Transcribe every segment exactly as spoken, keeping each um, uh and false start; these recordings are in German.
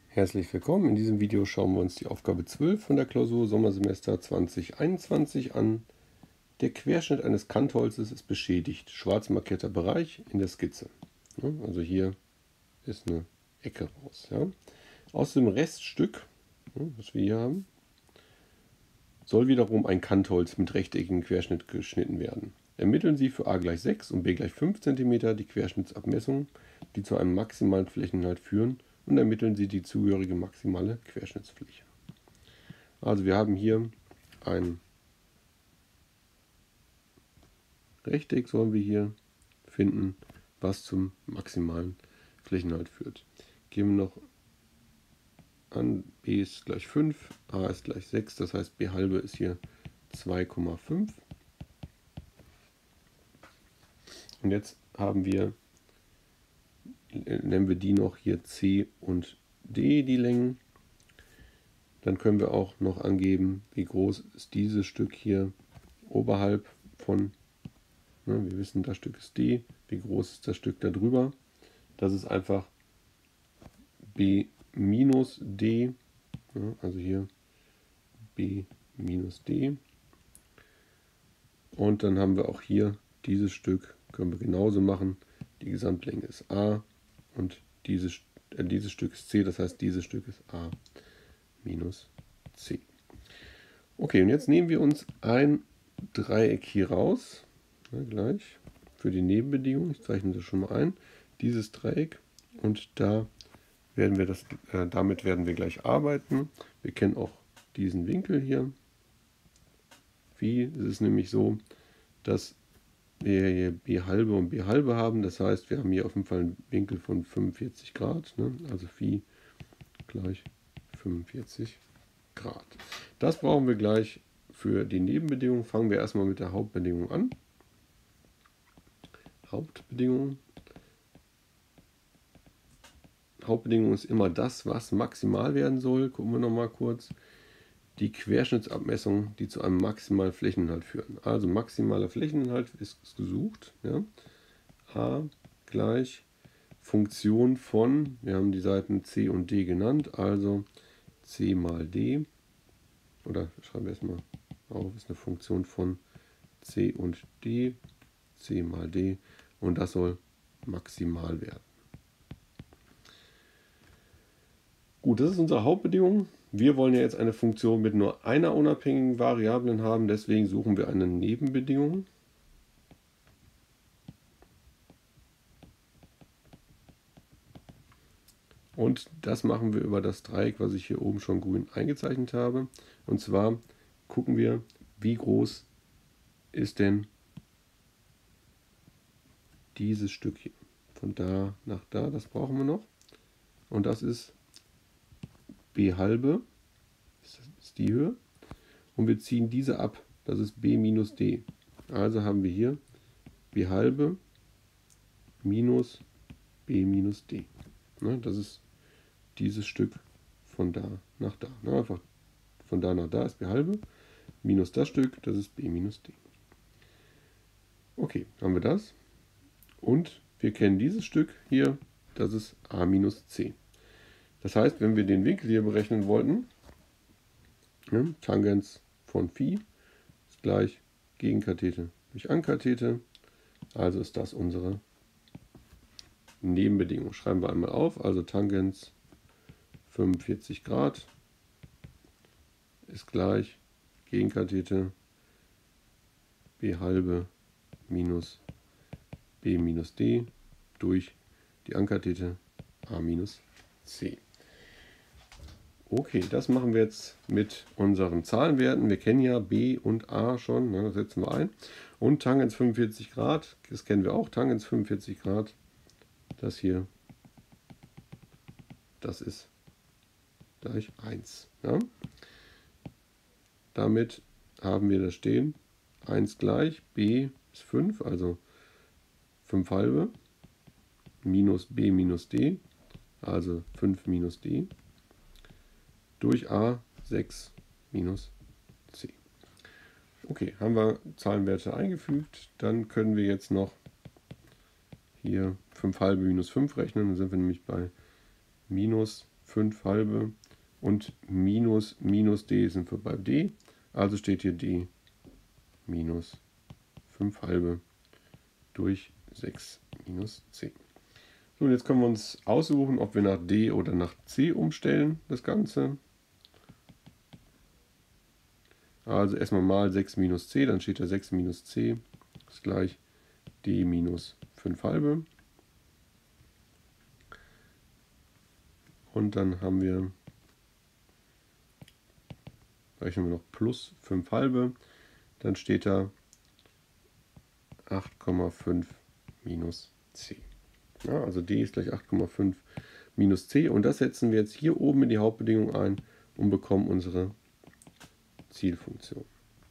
Herzlich willkommen. In diesem Video schauen wir uns die Aufgabe zwölf von der Klausur Sommersemester zwanzig einundzwanzig an. Der Querschnitt eines Kantholzes ist beschädigt. Schwarz markierter Bereich in der Skizze. Also hier ist eine Ecke raus. Ja. Aus dem Reststück, was wir hier haben, soll wiederum ein Kantholz mit rechteckigem Querschnitt geschnitten werden. Ermitteln Sie für a gleich sechs und b gleich fünf Zentimeter die Querschnittsabmessungen, die zu einem maximalen Flächeninhalt führen, und ermitteln Sie die zugehörige maximale Querschnittsfläche. Also wir haben hier ein Rechteck, sollen wir hier finden, was zum maximalen Flächeninhalt führt. Geben wir noch an, b ist gleich fünf, a ist gleich sechs, das heißt b halbe ist hier zwei Komma fünf. Und jetzt haben wir, nennen wir die noch hier C und D, die Längen. Dann können wir auch noch angeben, wie groß ist dieses Stück hier oberhalb von, ne, wir wissen, das Stück ist D, wie groß ist das Stück da drüber. Das ist einfach B minus D, ja, also hier B minus D. Und dann haben wir auch hier dieses Stück, können wir genauso machen. Die Gesamtlänge ist A und dieses, äh, dieses Stück ist C, das heißt dieses Stück ist A minus C. Okay, und jetzt nehmen wir uns ein Dreieck hier raus, ja, gleich, für die Nebenbedingung. Ich zeichne das schon mal ein, dieses Dreieck, und da werden wir das, äh, damit werden wir gleich arbeiten. Wir kennen auch diesen Winkel hier. Wie ist es nämlich so, dass wir hier b halbe und b halbe haben. Das heißt, wir haben hier auf jeden Fall einen Winkel von fünfundvierzig Grad, ne? Also Phi gleich fünfundvierzig Grad. Das brauchen wir gleich für die Nebenbedingungen. Fangen wir erstmal mit der Hauptbedingung an. Hauptbedingung. Hauptbedingung ist immer das, was maximal werden soll. Gucken wir nochmal kurz. Die Querschnittsabmessungen, die zu einem maximalen Flächeninhalt führen. Also maximaler Flächeninhalt ist gesucht. Ja. A gleich Funktion von, wir haben die Seiten C und D genannt, also C mal D, oder schreiben wir erstmal auf, ist eine Funktion von C und D, C mal D, und das soll maximal werden. Gut, das ist unsere Hauptbedingung. Wir wollen ja jetzt eine Funktion mit nur einer unabhängigen Variablen haben, deswegen suchen wir eine Nebenbedingung. Und das machen wir über das Dreieck, was ich hier oben schon grün eingezeichnet habe. Und zwar gucken wir, wie groß ist denn dieses Stück hier. Von da nach da, das brauchen wir noch. Und das ist b halbe, das ist die Höhe, und wir ziehen diese ab, das ist b minus d. Also haben wir hier b halbe minus b minus d. Ne, das ist dieses Stück von da nach da. Ne, einfach von da nach da ist b halbe, minus das Stück, das ist b minus d. Okay, haben wir das. Und wir kennen dieses Stück hier, das ist a minus c. Das heißt, wenn wir den Winkel hier berechnen wollten, ne, Tangens von Phi ist gleich Gegenkathete durch Ankathete, also ist das unsere Nebenbedingung. Schreiben wir einmal auf, also Tangens fünfundvierzig Grad ist gleich Gegenkathete b halbe minus b minus d durch die Ankathete a minus c. Okay, das machen wir jetzt mit unseren Zahlenwerten. Wir kennen ja b und a schon, ne, das setzen wir ein. Und Tangens fünfundvierzig Grad, das kennen wir auch, Tangens fünfundvierzig Grad, das hier, das ist gleich eins. Ja. Damit haben wir das stehen, eins gleich, b ist fünf, also fünf halbe, minus b minus d, also fünf minus d, durch a sechs minus c. Okay, haben wir Zahlenwerte eingefügt, dann können wir jetzt noch hier fünf halbe minus fünf rechnen, dann sind wir nämlich bei minus fünf halbe und minus minus d sind wir bei d. Also steht hier d minus fünf halbe durch sechs minus c. So, und jetzt können wir uns aussuchen, ob wir nach d oder nach c umstellen, das Ganze. Also erstmal mal sechs minus c, dann steht da sechs minus c ist gleich d minus fünf halbe. Und dann haben wir, rechnen wir noch plus fünf halbe, dann steht da acht Komma fünf minus c. Ja, also d ist gleich acht Komma fünf minus c und das setzen wir jetzt hier oben in die Hauptbedingung ein und bekommen unsere Zielfunktion.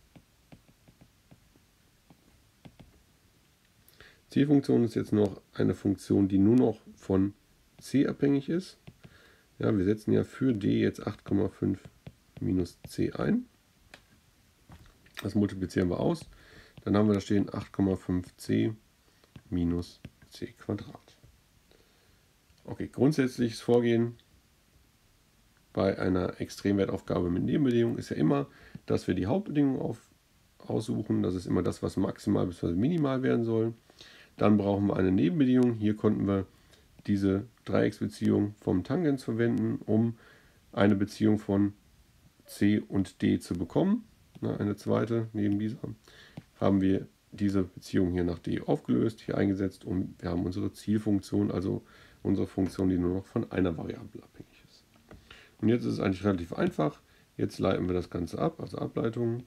Zielfunktion ist jetzt noch eine Funktion, die nur noch von c abhängig ist. Ja, wir setzen ja für d jetzt acht Komma fünf minus c ein. Das multiplizieren wir aus. Dann haben wir da stehen acht Komma fünf c minus c Quadrat. Okay, grundsätzliches Vorgehen bei einer Extremwertaufgabe mit Nebenbedingungen ist ja immer, dass wir die Hauptbedingung auf, aussuchen. Das ist immer das, was maximal bzw. minimal werden soll. Dann brauchen wir eine Nebenbedingung. Hier konnten wir diese Dreiecksbeziehung vom Tangens verwenden, um eine Beziehung von c und d zu bekommen. Eine zweite neben dieser haben wir diese Beziehung hier nach d aufgelöst, hier eingesetzt und wir haben unsere Zielfunktion, also unsere Funktion, die nur noch von einer Variable abhängig ist. Und jetzt ist es eigentlich relativ einfach. Jetzt leiten wir das Ganze ab, also Ableitung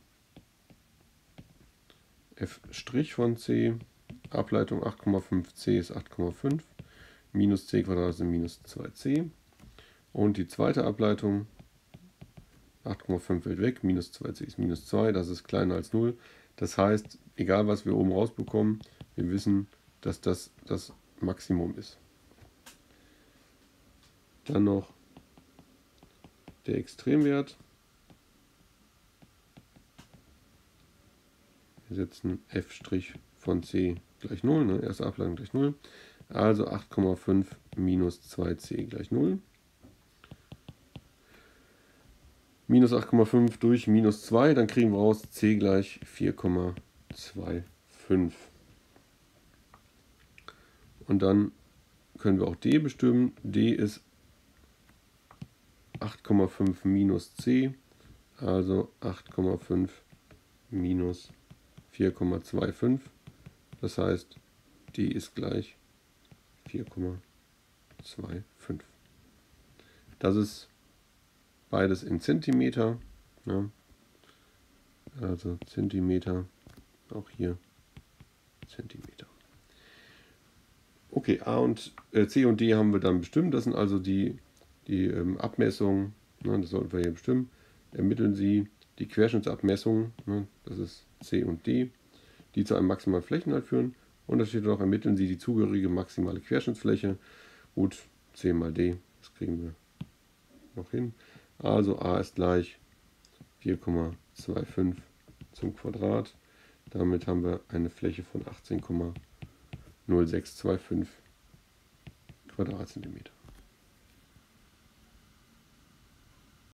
f' von c, Ableitung acht Komma fünf c ist acht Komma fünf, minus c Quadrat sind minus zwei c und die zweite Ableitung acht Komma fünf fällt weg, minus zwei c ist minus zwei, das ist kleiner als null. Das heißt, egal was wir oben rausbekommen, wir wissen, dass das das Maximum ist. Dann noch der Extremwert. Wir setzen f' von c gleich null, ne? Erste Ableitung gleich null. Also acht Komma fünf minus zwei c gleich null. Minus acht Komma fünf durch minus zwei, dann kriegen wir raus c gleich vier Komma fünfundzwanzig. Und dann können wir auch d bestimmen. d ist acht Komma fünf minus c, also acht Komma fünf minus vier Komma fünfundzwanzig. Das heißt, d ist gleich vier Komma fünfundzwanzig. Das ist beides in Zentimeter. Ja. Also Zentimeter, auch hier Zentimeter. Okay, A und äh, C und D haben wir dann bestimmt. Das sind also die, die ähm, Abmessungen. Ne, das sollten wir hier bestimmen. Ermitteln Sie die Querschnittsabmessungen. Ne, das ist C und D, die zu einem maximalen Flächeninhalt führen. Und da steht auch, ermitteln Sie die zugehörige maximale Querschnittsfläche. Gut, C mal D, das kriegen wir noch hin. Also a ist gleich vier Komma fünfundzwanzig zum Quadrat. Damit haben wir eine Fläche von achtzehn Komma null sechs zwei fünf Quadratzentimeter.